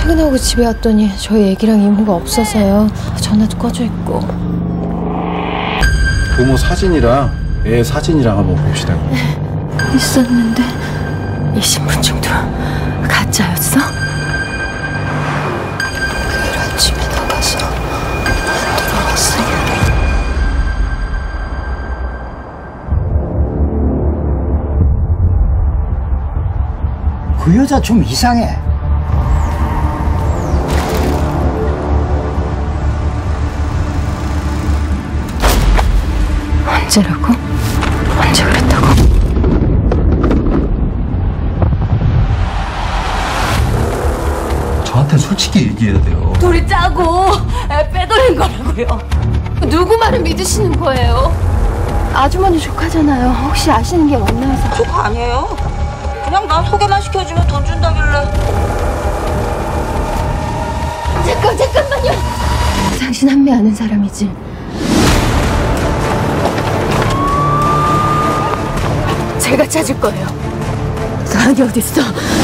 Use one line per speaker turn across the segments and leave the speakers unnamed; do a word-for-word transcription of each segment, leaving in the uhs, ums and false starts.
퇴근하고 집에 왔더니 저희 애기랑 이모가 없어서요. 전화도 꺼져 있고.
부모 사진이랑 애 사진이랑 한번 봅시다.
있었는데 이 신분증도 가짜였어? 내일 아침에 나가서 안 돌아왔어.
그 여자 좀 이상해.
언제라고? 언제 그랬다고?
저한테 솔직히 얘기해야 돼요.
둘이 짜고 애 빼돌린 거라고요. 누구 말을 믿으시는 거예요? 아주머니 조카잖아요. 혹시 아시는 게 맞나 해서.
조카 아니에요. 그냥 나 소개만 시켜주면 돈 준다길래.
잠깐 잠깐만요. 당신 한매 아는 사람이지? 제가 찾을 거예요. 나은이 어딨어?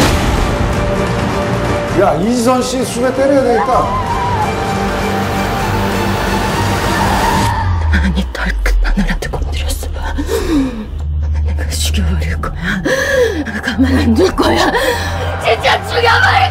야, 이지선 씨 수배 때려야 되겠다.
나은이 털끝 하나라도 건드렸어. 내가 죽여버릴 거야. 가만 안 둘 거야. 진짜 죽여버릴